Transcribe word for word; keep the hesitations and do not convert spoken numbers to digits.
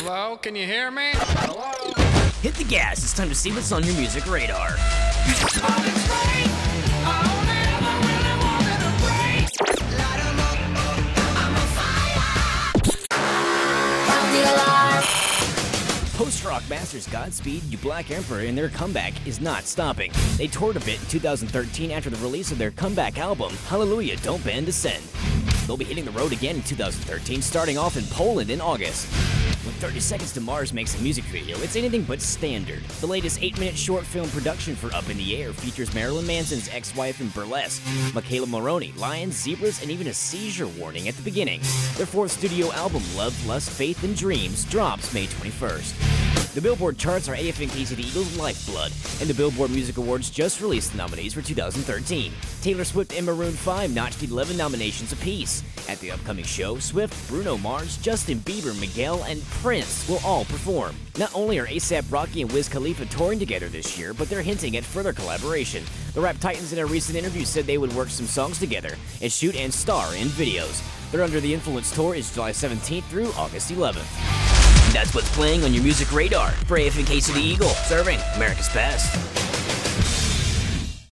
Hello, can you hear me? Hello? Hit the gas, it's time to see what's on your music radar. Post-rock masters Godspeed You Black Emperor and their comeback is not stopping. They toured a bit in two thousand thirteen after the release of their comeback album, Hallelujah Don't Bend Descend. They'll be hitting the road again in two thousand thirteen, starting off in Poland in August. When thirty Seconds to Mars makes a music video, it's anything but standard. The latest eight minute short film production for Up in the Air features Marilyn Manson's ex-wife in Burlesque, Michaela Moroney, lions, zebras, and even a seizure warning at the beginning. Their fourth studio album, Love, Lust, Faith, and Dreams, drops May twenty-first. The Billboard charts are A F N K C D Eagles' lifeblood, and the Billboard Music Awards just released the nominees for two thousand thirteen. Taylor Swift and Maroon five notched eleven nominations apiece. At the upcoming show, Swift, Bruno Mars, Justin Bieber, Miguel, and Prince will all perform. Not only are A$AP Rocky and Wiz Khalifa touring together this year, but they're hinting at further collaboration. The Rap Titans in a recent interview said they would work some songs together and shoot and star in videos. Their Under the Influence tour is July seventeenth through August eleventh. That's what's playing on your music radar. For A F N K C D Eagle, serving America's best.